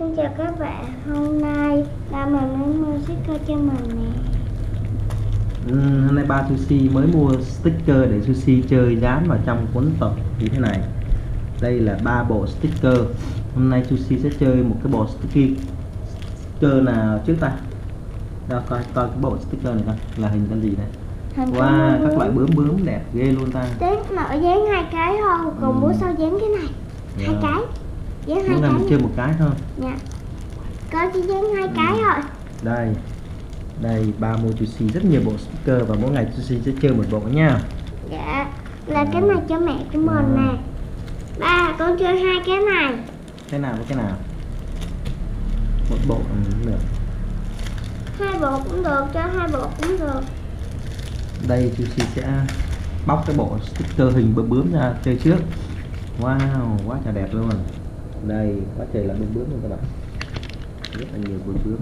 Xin chào các bạn, hôm nay ba mình mới mua sticker cho mình nè. Hôm nay ba Sushi mới mua sticker để Sushi chơi dán vào trong cuốn tập như thế này. Đây là 3 bộ sticker. Hôm nay Sushi sẽ chơi một cái bộ sticker nào trước ta? Đâu coi cái bộ sticker này coi là hình con gì này. Wow, các loại bướm đẹp ghê luôn ta. Đến nội dán 2 cái thôi, còn bữa sau dán cái này. 2 cái. Dán 2 cái. Mình chơi một cái thôi. Dạ. Có chỉ dán 2 cái thôi. Đây ba mua Sushi rất nhiều bộ sticker và mỗi ngày Sushi sẽ chơi một bộ nha. Dạ. Là cái này cho mẹ của mình nè. Ba, con chơi 2 cái này. Cái nào với cái nào? Một bộ cũng được. 2 bộ cũng được, cho 2 bộ cũng được. Đây Sushi sẽ bóc cái bộ sticker hình bướm ra chơi trước. Wow, quá trời đẹp luôn. Đây, quá trời là bướm luôn các bạn. Rất là nhiều bướm.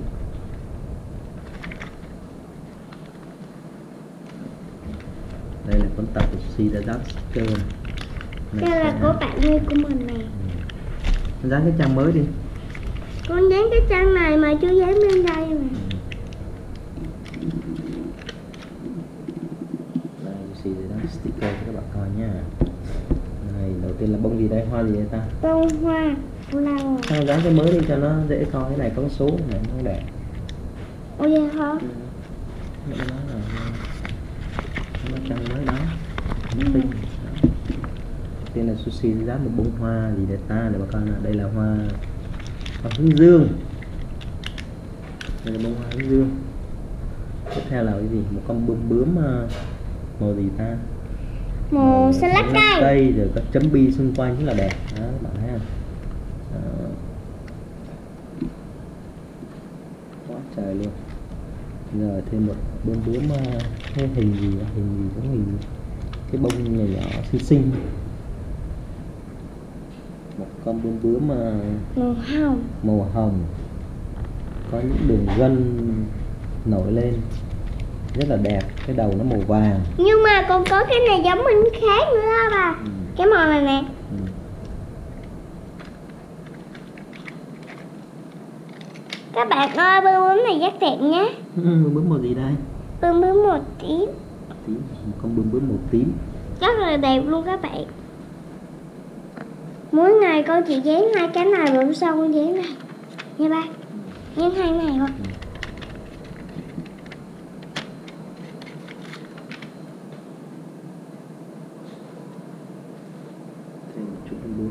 Đây là cuốn tập của Sushi đã dán sticker. Đây là của bạn Nhi của mình nè. Dán cái trang mới đi. Con dán cái trang này mà chưa dán lên đây mà. Đây Sushi đã dán sticker cho các bạn coi nha. Này, đầu tiên là bông gì đây, hoa gì đây ta? Bông hoa flower. Sao dán cái mới đi cho nó dễ coi, cái này có số này nó đẹp. Ôi vậy hả? Nó trang mới đó. Tên là Sushi dán một bông hoa gì đây ta, để bà con là đây là hoa hướng dương. Đây là bông hoa hướng dương. Tiếp theo là cái gì? Một con bướm màu gì ta? Màu xanh lá cây. Rồi có chấm bi xung quanh rất là đẹp đó các bạn thấy không? Quá trời luôn. Rồi thêm một bướm cái hình gì giống hình cái bông nhỏ nhỏ xinh. Một con bướm màu hồng có những đường gân nổi lên rất là đẹp, cái đầu nó màu vàng. Nhưng mà còn có cái này giống mình khác nữa đó bà. Cái màu này nè. Các bạn ơi, bướm này rất đẹp nhé. Bướm màu gì đây? Bướm màu tím. Một con bướm màu tím rất là đẹp luôn các bạn. Mỗi ngày con chỉ dán 2 cái này, bữa sau con dán này nha ba. Dán 2 này thôi. thêm một chút bướm.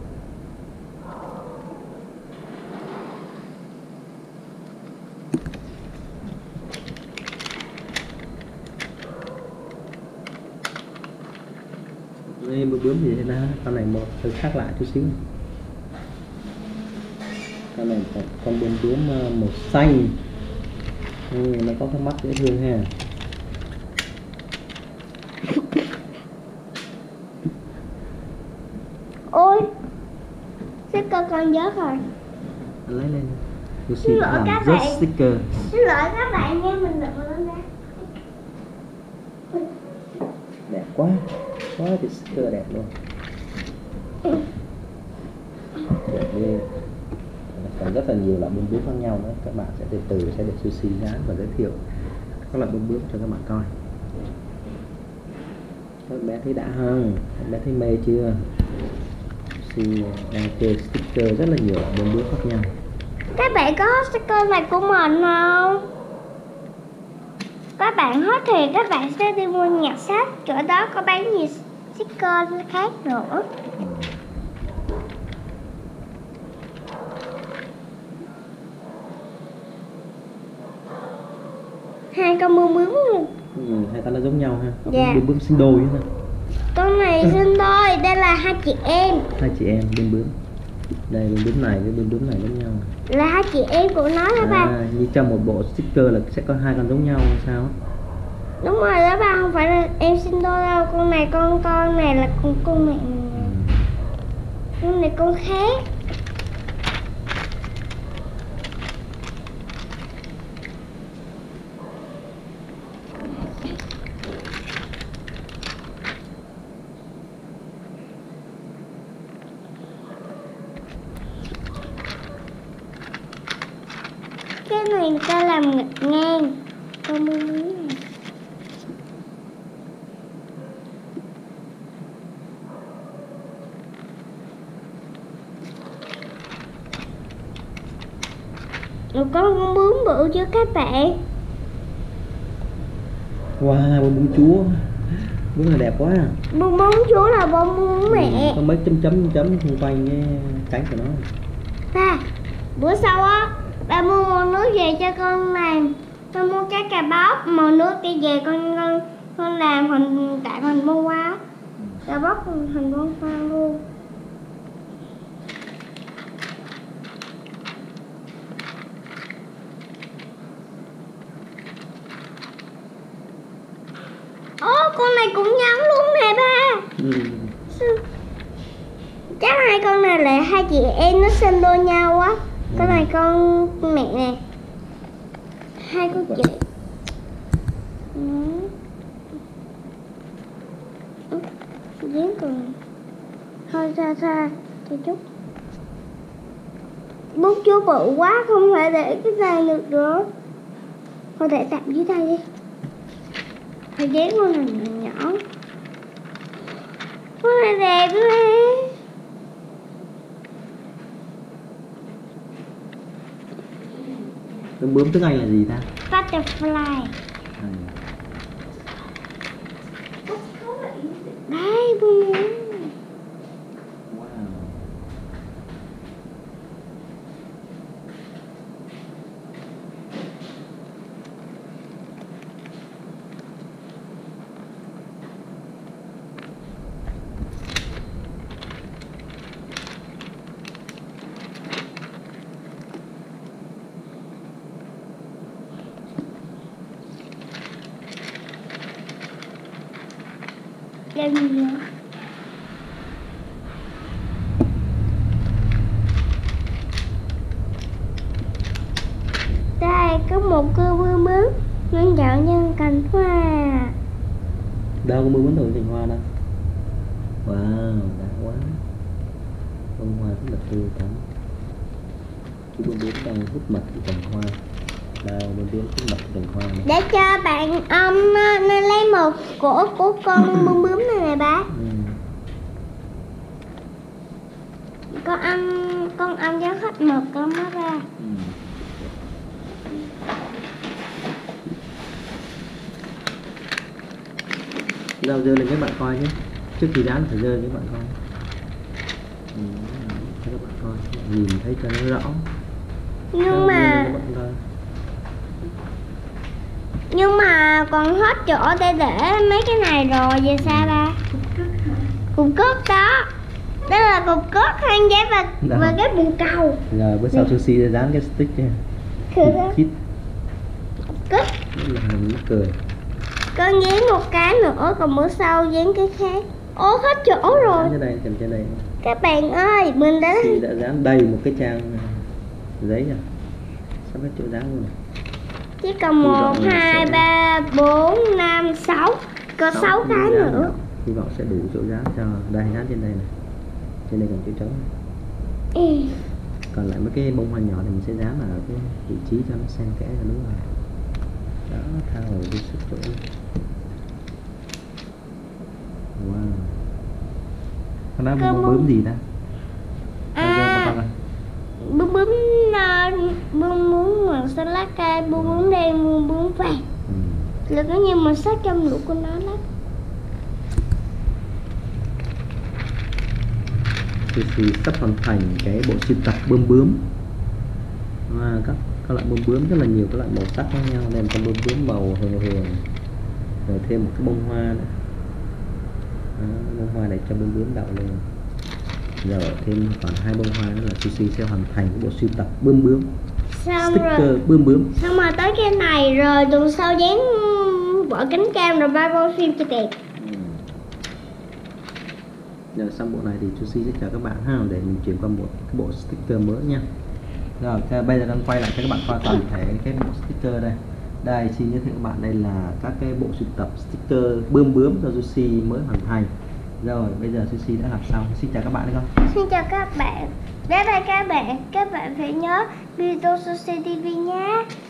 Đây bướm gì thế đó, con này một hơi khác lại chút xíu. Con này con bướm màu xanh. Nó có cái mắt dễ thương ha. Ôi, sticker con rớt rồi. Lấy lên. Xin lỗi các bạn. Sticker. Xin lỗi các bạn nha, mình đừng lên đó. Đẹp quá cái sticker đẹp luôn. Đẹp ghê. Còn rất là nhiều loại bướm khác nhau nữa, các bạn sẽ từ từ sẽ được Sushi dán và giới thiệu các loại bướm cho các bạn coi. Các bé thấy đã không? Các bé thấy mê chưa? Sushi đang chơi sticker rất là nhiều loại bướm khác nhau. Các bạn có sticker này của mình không? Các bạn hết thì các bạn sẽ đi mua nhà sách, chỗ đó có bán nhiều sticker khác nữa. Hai con bướm luôn. Hai con nó giống nhau ha. Dạ. Bướm sinh đôi ha. Con này sinh đôi, đây là 2 chị em. 2 chị em bướm. Đây bướm này với bướm này giống nhau. Là 2 chị em của nó đó ba. Như trong một bộ sticker là sẽ có 2 con giống nhau hay sao? Đúng rồi đó ba, không phải là em sinh đôi đâu. Con này là con mẹ. Con này con khác. cái này người ta làm ngang con bướm bướm này. Một con bướm bự chưa các bạn? Wow, bướm chúa. Bướm này đẹp quá à. Bướm chúa là bướm mẹ. Có mấy chấm xung quanh cái cánh của nó. Ba, bữa sau á, ba mua màu nước về cho con làm. Con mua cái cà bóc màu nước đi về con làm hình tại hình bông hoa. Cà bóc hình bông hoa luôn. Con này cũng giống luôn nè ba. Chắc hai con này là hai chị em nó sinh đôi nhau á. Con này con mẹ nè. Hai con chị. Giếng còn thôi xa cho chút. Bút chú bự quá không phải để cái này được nữa. Thôi để tạm dưới đây đi. Thôi giếng con này nhỏ. Con này đẹp quá. Bướm bướm tiếng Anh là gì ta? Butterfly. Đây bướm. Wow. Đây mình đây có một cơ bướm bướm nhân dạo nhân cành hoa. Đâu có bướm thường cành hoa đâu. Wow, đã quá. Bông hoa rất là tươi tắn. Chú bướm bướm đang hút mật từ cành hoa. Đâu bướm bướm hút mật từ cành hoa này. Để cho bạn nên lấy một cổ của con bướm bướm này nè bác. Con ăn giáo hết mật con nó ra. Đâu dơ lên các bạn coi nhé. Trước khi dán phải dơ lên các bạn coi. Cho các bạn coi, nhìn thấy cho nó rõ. Nhưng mà còn hết chỗ để mấy cái này rồi, về sao ba? Cục cốt đó. Đó là cục cốt khăn giấy và cái bồn cầu. Rồi bữa sau Sushi sẽ dán cái stick nha. Chít. Cốt. Rất là mắc cười. Con dán một cái nữa, còn bữa sau dán cái khác. Ô hết chỗ rồi. Dán trên đây, cầm trên đây. Các bạn ơi, mình đã dán đầy một cái trang giấy rồi. Sắp hết chỗ dán luôn này. Chỉ còn 1, 2, 3, 4, 5, 6. Có 6 cái nữa. Hy vọng sẽ đủ chỗ dán cho. Đây, dán trên đây này. Trên đây còn chỗ trống. Còn lại mấy cái bông hoa nhỏ thì mình sẽ dán ở cái vị trí cho nó xen kẽ là đúng rồi. Đó, thao rồi đi sức chỗ. Wow. Con đó bông bướm gì ta? Bướm bướm màu xanh lá cây, bướm bướm đen, bướm bướm vàng. Là có nhiều màu sắc trong lũ của nó lắm. Thì sắp hoàn thành cái bộ sưu tập bướm bướm. Các loại bướm bướm rất là nhiều các loại màu sắc khác nhau, nên con bướm bướm màu hường hường, rồi thêm một cái bông hoa nữa. Đó, bông hoa này cho bướm bướm đậu lên, rồi thêm còn 2 bông hoa nữa là Sushi sẽ hoàn thành cái bộ sưu tập bướm bướm. Xong sticker rồi, bướm bướm. xong rồi tới cái này rồi tuần sau dán vỏ cánh cam rồi ba bông phim cho đẹp. Rồi xong bộ này thì Sushi sẽ chào các bạn ha, để mình chuyển qua một cái bộ sticker mới nha. Rồi bây giờ đang quay lại cho các bạn coi toàn thể cái bộ sticker đây. Đây xin giới thiệu các bạn, đây là các cái bộ sưu tập sticker bướm bướm do Sushi mới hoàn thành. Rồi bây giờ Sushi đã làm xong. Xin chào các bạn đấy không? Xin chào các bạn. Bye bye các bạn phải nhớ Beauty Sushi TV nhé.